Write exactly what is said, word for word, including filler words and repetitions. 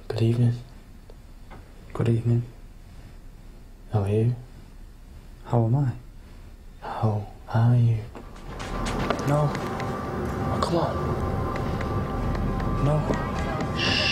Good evening. Good evening. How are you? How am I? How are you? No. Oh, come on. No. Shh.